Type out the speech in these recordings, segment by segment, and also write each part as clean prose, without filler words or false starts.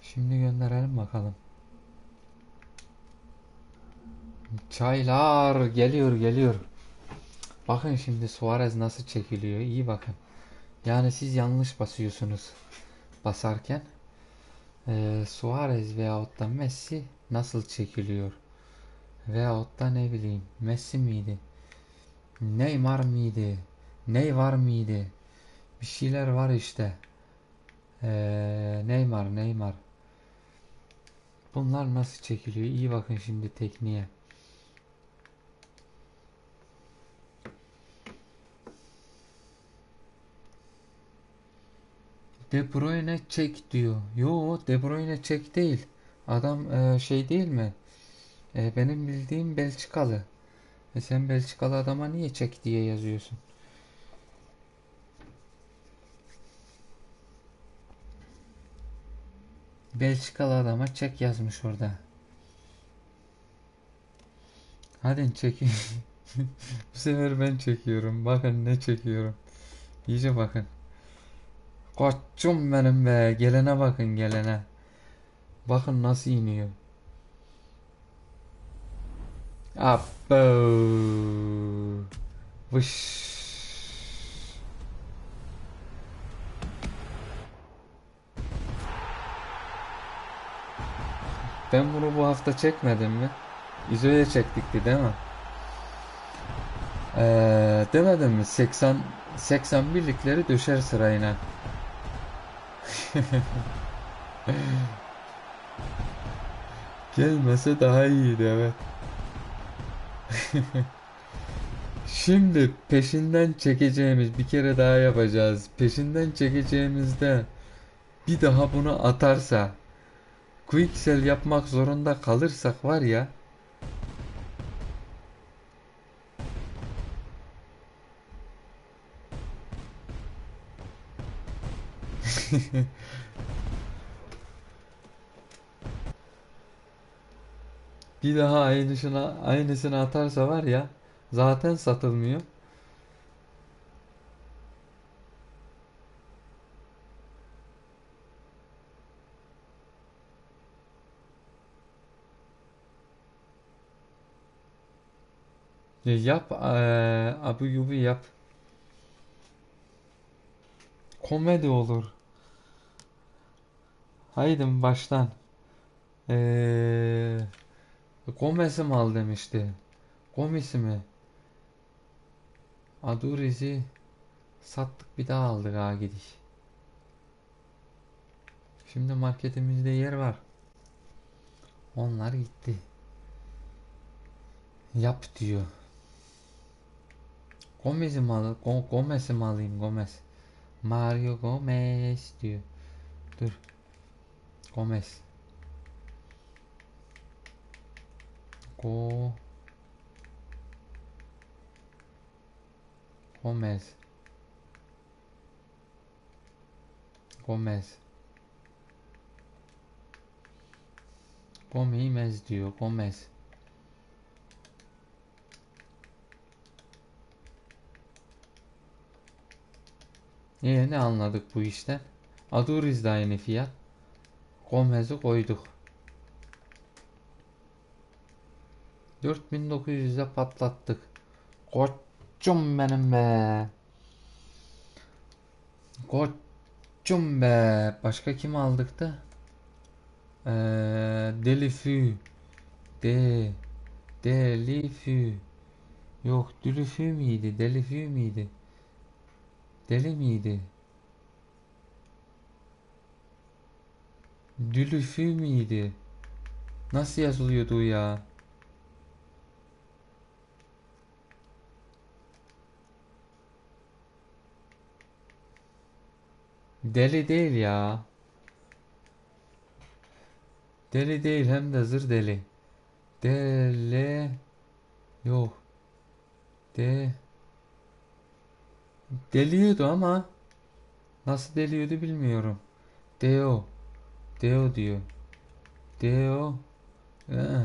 Şimdi gönderelim bakalım. Çaylar geliyor geliyor. Bakın şimdi Suarez nasıl çekiliyor. İyi bakın. Yani siz yanlış basıyorsunuz basarken. Suarez veyahut da Messi nasıl çekiliyor? Veyahut da ne bileyim Messi miydi? Neymar mıydı? Neymar mıydı? Bir şeyler var işte. Neymar. Bunlar nasıl çekiliyor? İyi bakın şimdi tekniğe. De Bruyne çek diyor. Yo, De Bruyne çek değil. Adam şey değil mi? Benim bildiğim Belçikalı. Sen Belçikalı adama niye çek diye yazıyorsun? Belçikalı adama çek yazmış orada. Hadi çek. Bu sefer ben çekiyorum. Bakın ne çekiyorum. İyice bakın. Koçum benim be. Gelene bakın gelene. Bakın nasıl iniyor. Abo. Vış. Ben bunu bu hafta çekmedim mi? İzo'ya çektikti değil mi? Demedim mi? 80 birlikleri düşer sırayla. Gelmese daha iyiydi, evet. Şimdi peşinden çekeceğimiz bir kere daha yapacağız. Peşinden çekeceğimizde bir daha bunu atarsa, quicksell yapmak zorunda kalırsak var ya. Bir daha aynısını atarsa var ya, zaten satılmıyor. Ya yap, abu yubu yap. Komedi olur. Haydi baştan. Eee Gomez'i mi al demişti. Gomez'i mi? Aduriz'i sattık, bir daha aldık ha gidiş. Şimdi marketimizde yer var. Onlar gitti. Yap diyor. Gomez'i mi alayım, Gomez? Mario Gomez diyor. Dur. Gomez. Go Gomez. Gomez. Gomez diyor. Gomez. Ne anladık bu işten? Aduriz de aynı fiyat. Gomez'i koyduk. 4900'e patlattık. Koçum benim be. Koçum be. Başka kim aldık da? Delifü. De. Delifü. Yok, Dülüfü miydi? Delifü miydi? Deli miydi? Dülüfü miydi? Nasıl yazılıyordu ya? Deli değil ya. Deli değil, hem de zır deli. Deli. Yok. De. Deliyordu ama nasıl deliyordu bilmiyorum. Deo. Deo diyor. Deo. Ee,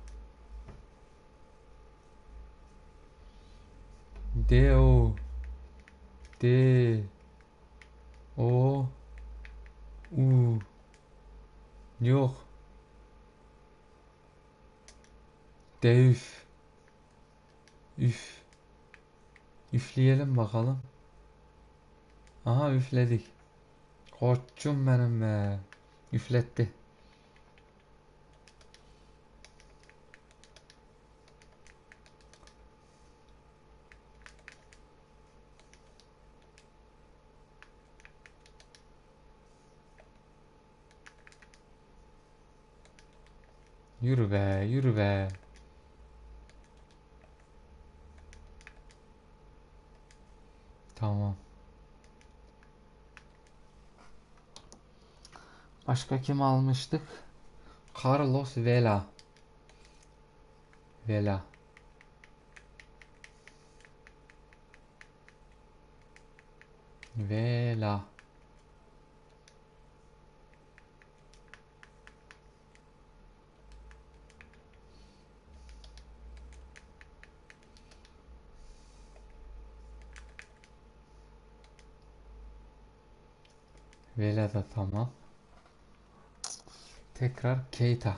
Deo. De. O. U. Yok. Deüf. Üf. Üfleyelim bakalım. Aha üfledik. Koçum benim be. Üfletti. Yürü be, yürü be. Tamam. Başka kim almıştık? Carlos Vela. Vela. Vela. Vela da tamam. Tekrar Keita.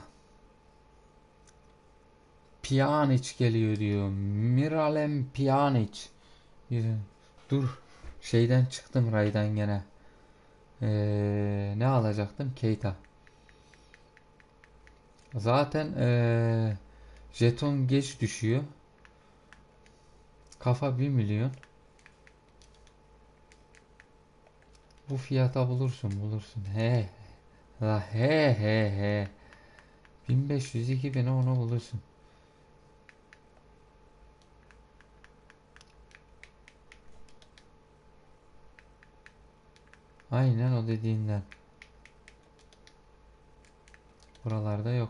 Pjanic geliyor diyor. Miralem Pjanic. Dur. Şeyden çıktım raydan gene. Ne alacaktım? Keita. Zaten jeton geç düşüyor. Kafa 1 milyon. Bu fiyata bulursun. He. La he. 1500-2000'e onu bulursun. Aynen o dediğinden. Buralarda yok.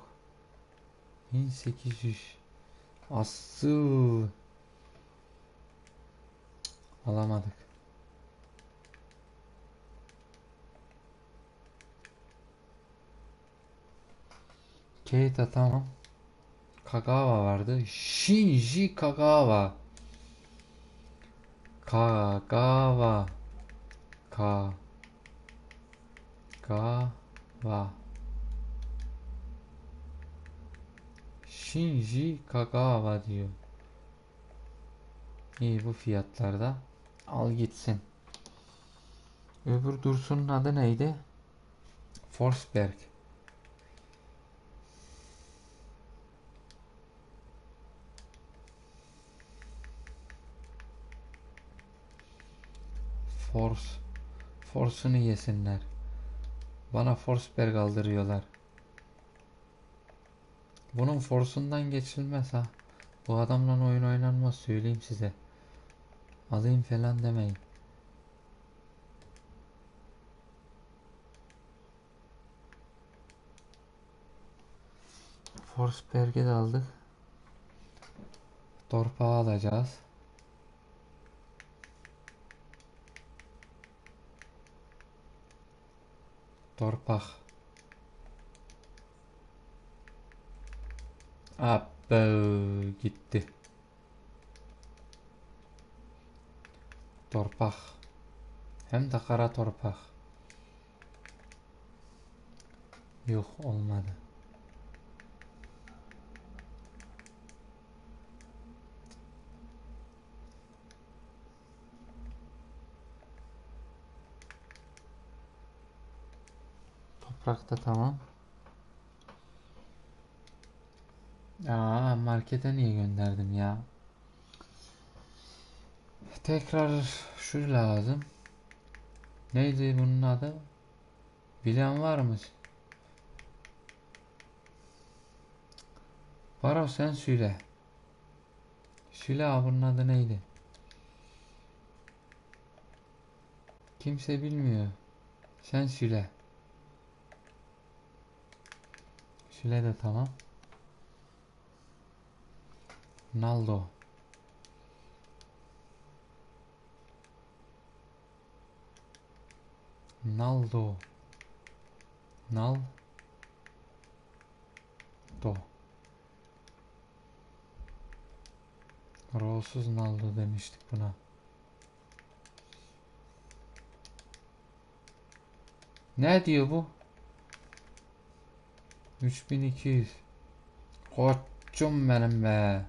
1800. Asıl. Alamadık. Keita tamam. Kagawa vardı. Shinji Kagawa. Kagawa. Kagawa. Shinji Kagawa diyor. İyi bu fiyatlarda. Al gitsin. Öbür Dursun'un adı neydi? Forsberg. Force. Force'unu yesinler. Bana Forsberg aldırıyorlar. Bunun Force'undan geçilmez ha. Bu adamla oyun oynanmaz söyleyeyim size. Alayım falan demeyin. Forsberg'i de aldık. Torpağı alacağız. Torpak. Abba gitti. Torpak. Hem de kara torpak. Yok olmadı. Toprak da tamam. Aa markete niye gönderdim ya? Tekrar şu lazım. Neydi bunun adı? Bilen var mı? Baro sen söyle. Söyle abi bunun adı neydi? Kimse bilmiyor. Sen söyle. Söyle de tamam. Naldo. Naldo. Naldo. Rolsuz Naldo demiştik buna. Ne diyor bu? 3200. Koçum benim be.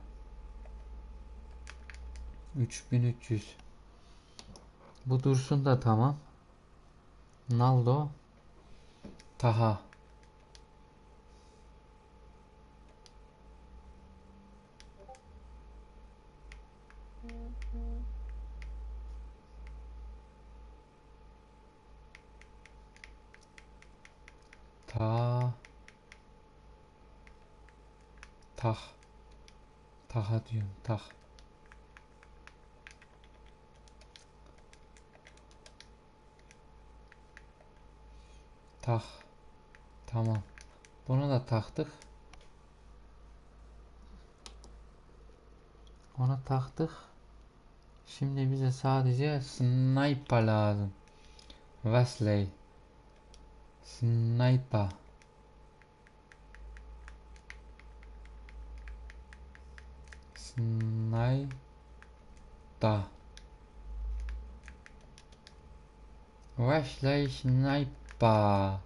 3300. Bu dursun da tamam. Naldo. Taha. Ta. Tah. Taha diyorum. Tah. Tah. Tamam. Bunu da taktık. Onu taktık. Şimdi bize sadece sniper lazım. Wesley. Sniper. Sniper. Wesley Sniper.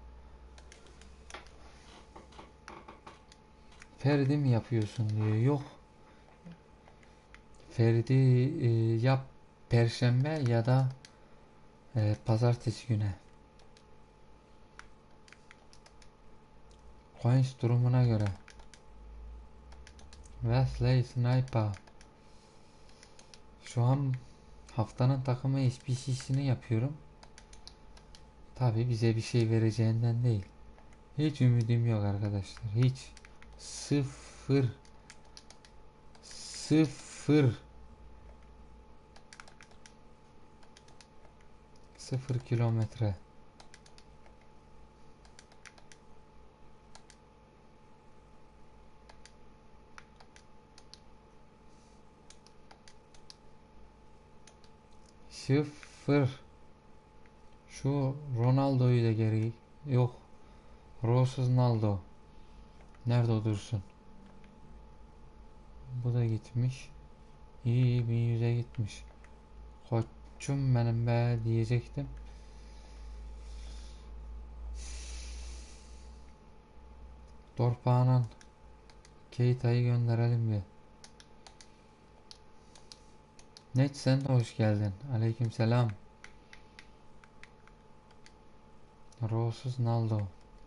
Ferdi mi yapıyorsun diyor. Yok. Ferdi yap Perşembe ya da Pazartesi güne. Coins durumuna göre. Wesley Sniper. Şu an haftanın takımı SPC'sini yapıyorum. Tabi bize bir şey vereceğinden değil. Hiç ümidim yok arkadaşlar. Hiç. Sıfır. Sıfır. Sıfır kilometre. Sıfır. Şu Ronaldo'yu da geri. Yok. Ronaldo. Nerede o dursun? Bu da gitmiş. İyi 1100'e gitmiş. Koçum benim be diyecektim. Dorpağınan Keita'yı gönderelim bir. Net sen de hoş geldin. Aleykümselam. Ronaldo.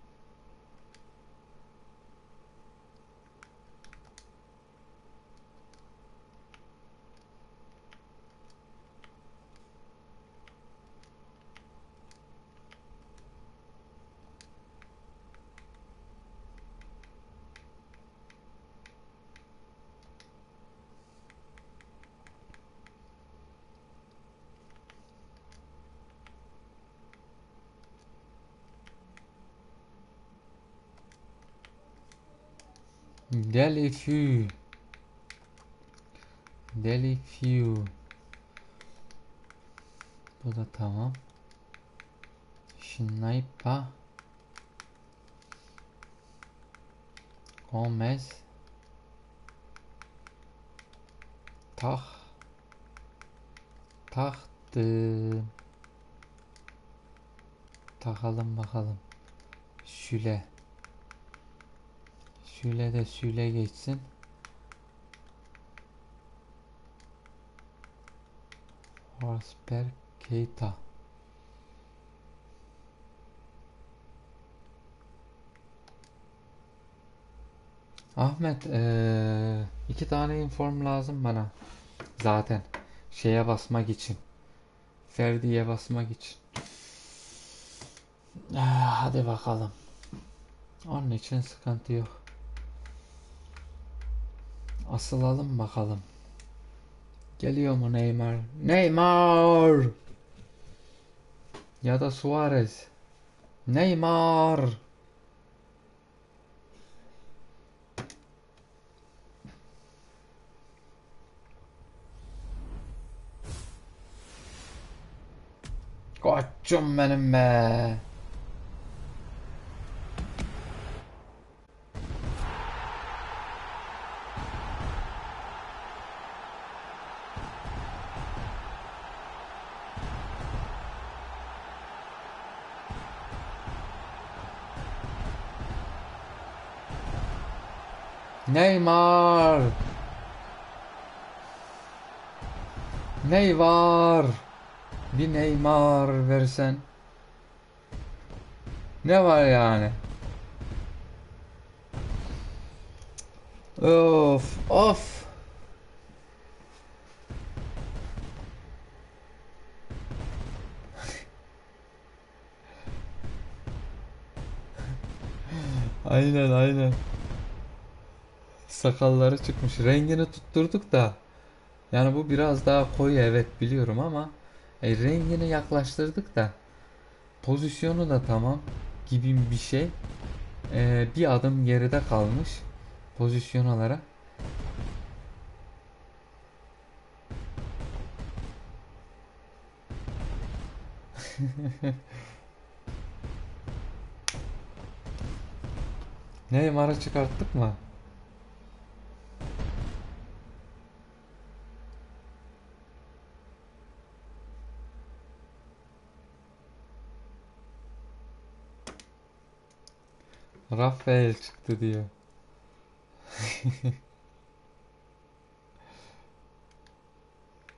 Delphi. Delphi. Bu da tamam. Sniper. Gomez. Tak. Taktım. Takalım bakalım. Süle. Süle de süle geçsin. Forsberg Keita. Ahmet 2 tane inform lazım bana. Zaten şeye basmak için. Ferdi'ye basmak için. Hadi bakalım. Onun için sıkıntı yok. Asılalım bakalım. Geliyor mu Neymar? Neymar! Ya da Suarez. Neymar! Koçum benim be. Neymar. Neymar. Bir Neymar versen. Ne var yani? Of of. Aynen aynen. Sakalları çıkmış. Rengini tutturduk da. Yani bu biraz daha koyu, evet biliyorum ama rengini yaklaştırdık da pozisyonu da tamam gibi bir şey. Bir adım geride kalmış pozisyon olarak. Neymar'ı çıkarttık mı? Rafael çıktı diyor.